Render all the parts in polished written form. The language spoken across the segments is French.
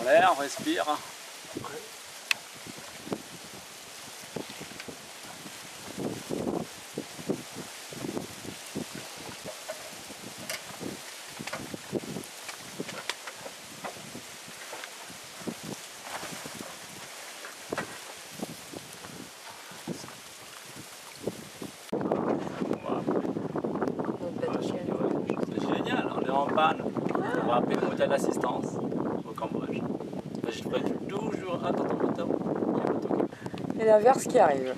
l'air, on respire. C'est génial, on est en panne. On va appeler le modèle d'assistance au Cambodge. Je ferai toujours attends ton moteur. Et l'averse qui arrive.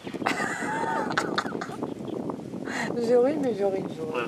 Je ris, mais je ris. Ouais.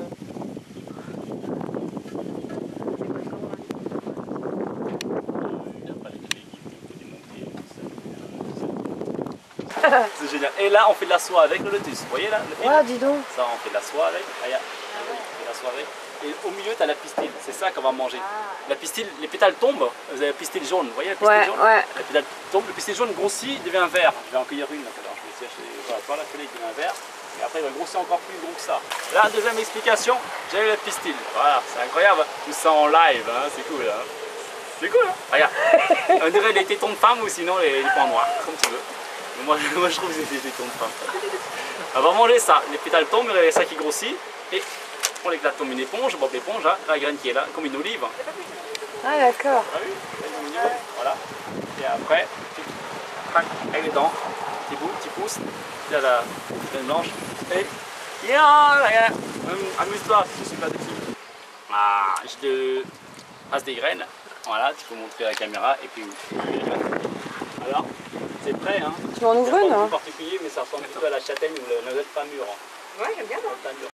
C'est génial. Et là, on fait de la soie avec le lotus. Vous voyez là le fil? Ouais, dis donc. Ça, on fait de la soie avec. Regarde. On fait de la soie avec. Et au milieu, tu as la pistil. C'est ça qu'on va manger. La pistil, les pétales tombent. Vous avez la pistil jaune. Vous voyez la pistil jaune? Ouais. La pétale tombe. Le pistil jaune grossit, devient vert. Je vais en cueillir une. Alors, je vais essayer acheter. Voilà, toi, la feuille devient vert. Et après, il va grossir encore plus gros que ça. La deuxième explication, j'ai la pistil. Voilà, c'est incroyable. Tout ça en live. Hein. C'est cool. Hein. C'est cool. Hein. Regarde. On dirait des tétons de femme ou sinon les points noirs. Comme tu veux. Mais moi, je trouve que c'est des tétons de femme. On va manger ça. Les pétales tombent, il y a ça qui grossit. Et on l'éclate comme une éponge. Bon, l'éponge, hein, la graine qui est là, comme une olive. Ah, d'accord. Ah oui, comme une olive. Voilà. Et après, tu craques avec les dents. Petit bout, petit pouce. Tu as la graine blanche. Et regarde, amuse-toi, je suis pas dessus. Ah, je te passe des graines. Voilà, tu peux montrer à la caméra. Et puis, alors, c'est prêt, hein. Tu m'en ouvres une, C'est pas hein? en particulier, mais ça ressemble plutôt à la châtaigne ou la noisette pas mûre. Ouais, j'aime bien.